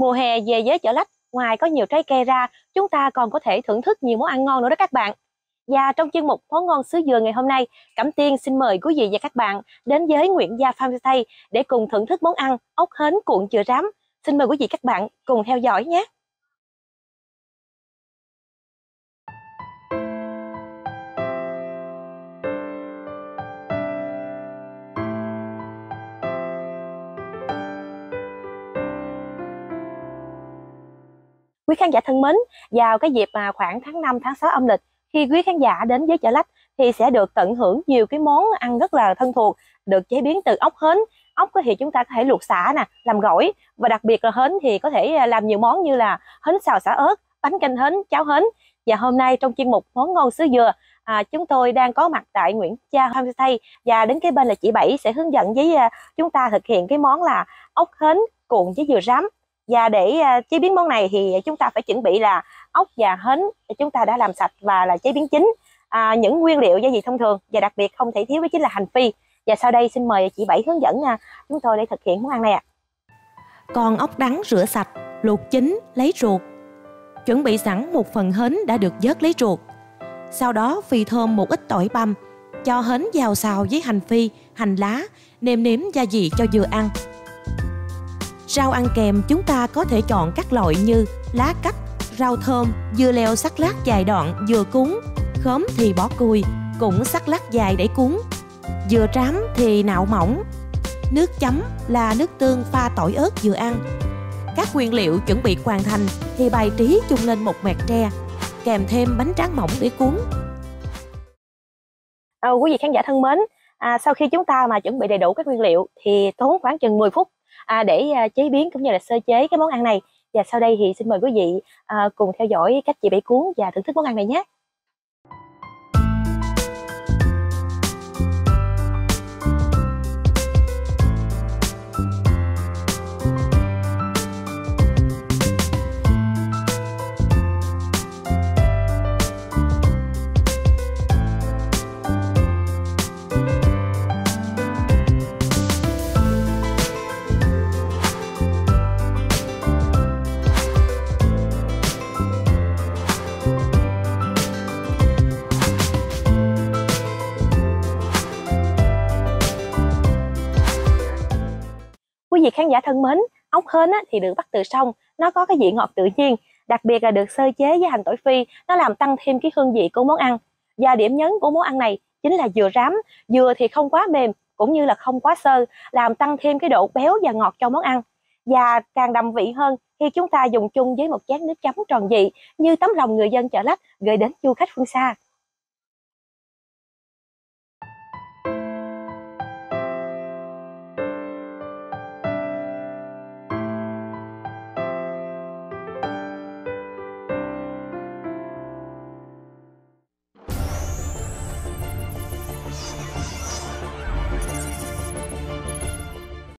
Mùa hè về với Chợ Lách, ngoài có nhiều trái cây ra, chúng ta còn có thể thưởng thức nhiều món ăn ngon nữa đó các bạn. Và trong chuyên mục Món ngon xứ Dừa ngày hôm nay, Cẩm Tiên xin mời quý vị và các bạn đến với Nguyễn Gia Farmstay để cùng thưởng thức món ăn ốc hến cuộn dừa rám. Xin mời quý vị các bạn cùng theo dõi nhé. Quý khán giả thân mến, vào cái dịp khoảng tháng 5, tháng 6 âm lịch, khi quý khán giả đến với Chợ Lách thì sẽ được tận hưởng nhiều cái món ăn rất là thân thuộc, được chế biến từ ốc hến. Ốc thì chúng ta có thể luộc sả nè, làm gỏi, và đặc biệt là hến thì có thể làm nhiều món như là hến xào sả ớt, bánh canh hến, cháo hến. Và hôm nay trong chuyên mục Món ngon xứ Dừa, chúng tôi đang có mặt tại Nguyễn Gia Farmstay, và đến cái bên là chị Bảy sẽ hướng dẫn với chúng ta thực hiện cái món là ốc hến cuộn với dừa rám. Và để chế biến món này thì chúng ta phải chuẩn bị là ốc và hến chúng ta đã làm sạch và là chế biến chín. Những nguyên liệu gia vị thông thường và đặc biệt không thể thiếu đó chính là hành phi. Và sau đây xin mời chị Bảy hướng dẫn chúng tôi để thực hiện món ăn này ạ. Con ốc đắng rửa sạch, luộc chín, lấy ruột. Chuẩn bị sẵn một phần hến đã được vớt lấy ruột. Sau đó phi thơm một ít tỏi băm, cho hến vào xào với hành phi, hành lá, nêm nếm gia vị cho vừa ăn. Rau ăn kèm chúng ta có thể chọn các loại như lá cách, rau thơm, dưa leo sắc lát dài đoạn vừa cuốn, khóm thì bỏ cùi, cũng sắc lát dài để cuốn. Dừa rám thì nạo mỏng. Nước chấm là nước tương pha tỏi ớt vừa ăn. Các nguyên liệu chuẩn bị hoàn thành thì bài trí chung lên một mẹt tre, kèm thêm bánh tráng mỏng để cuốn. Quý vị khán giả thân mến, sau khi chúng ta mà chuẩn bị đầy đủ các nguyên liệu thì tốn khoảng chừng 10 phút để chế biến cũng như là sơ chế cái món ăn này. Và sau đây thì xin mời quý vị cùng theo dõi cách chị Bảy cuốn và thưởng thức món ăn này nhé. Quý vị khán giả thân mến, ốc hến thì được bắt từ sông, nó có cái vị ngọt tự nhiên, đặc biệt là được sơ chế với hành tỏi phi, nó làm tăng thêm cái hương vị của món ăn. Và điểm nhấn của món ăn này chính là dừa rám. Dừa thì không quá mềm cũng như là không quá xơ, làm tăng thêm cái độ béo và ngọt cho món ăn. Và càng đậm vị hơn khi chúng ta dùng chung với một chén nước chấm tròn vị như tấm lòng người dân Chợ Lách gửi đến du khách phương xa.